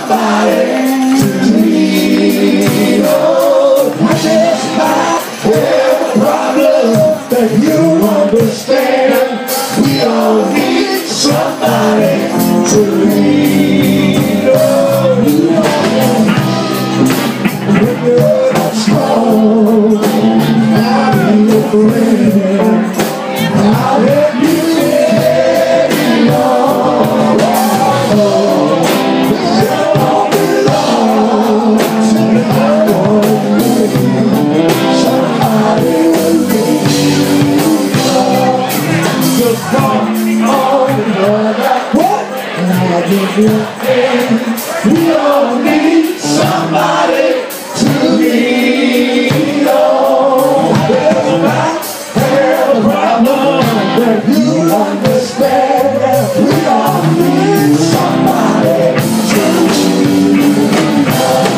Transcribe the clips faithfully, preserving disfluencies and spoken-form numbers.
somebody to lean on. I just might have a problem that you understand. We all need somebody to lean on. When you're not strong, I'll be your friend. I'll help you carry on. Oh, you don't belong to me. I want you. Somebody will lead you on. Just come on and know that what? And I'll give you a hand. We all need somebody to lean on. There's a lot, there's a problem that you understand. We all need somebody to lean on.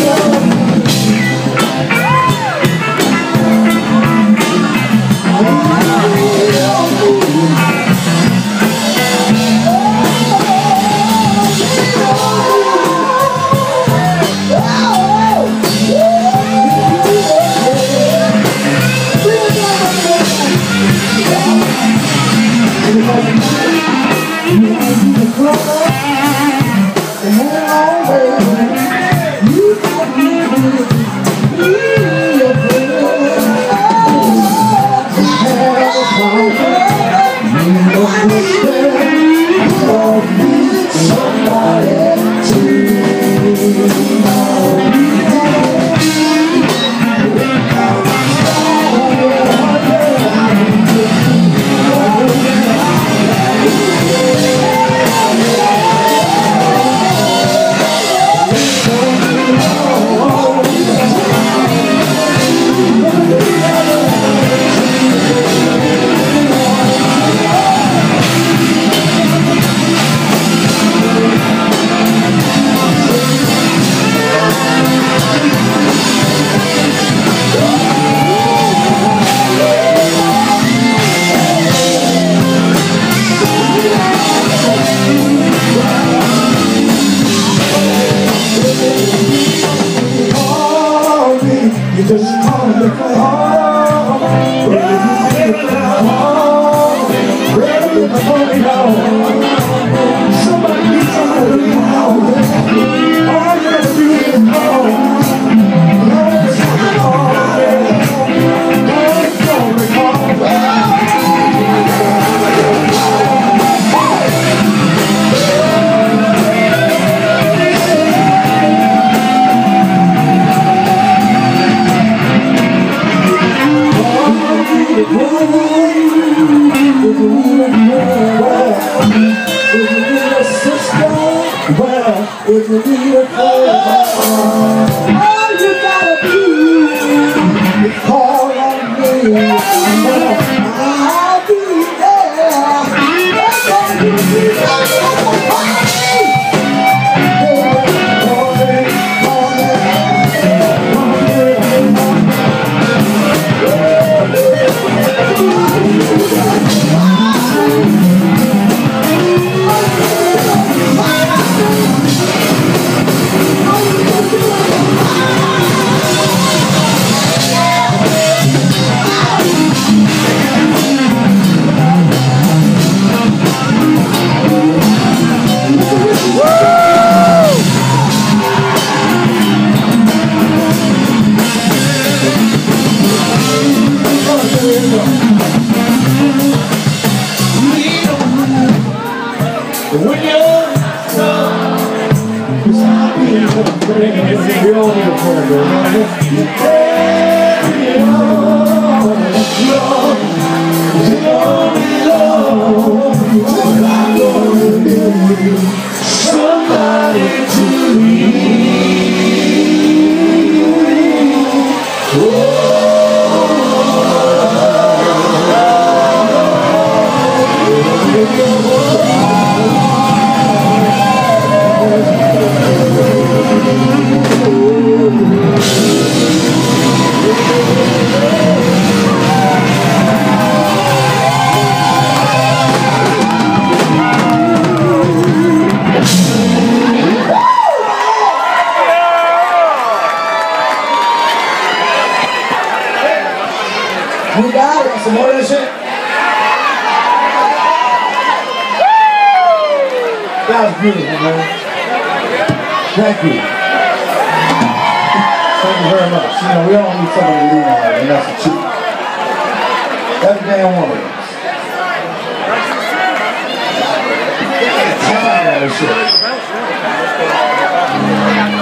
You just call me home. Ready to come home. Ready to come home. Somebody needs somebody to come home. All you gotta do is call. Lord, somebody call me. Lord, call me, call me. If you need a friend, all you gotta do is call on me. I'll be there. That's all you need. When you're strong, cause I'll be your friend. We all need a friend, right? Carry on, Lord, cause you only love. Cause I'm gonna need somebody to lead. Oh. Want some more of that shit? That was beautiful, man. Thank you. Thank you very much. You know, we all need somebody to lean on, and that's the truth. Every damn one of us. Time on this shit.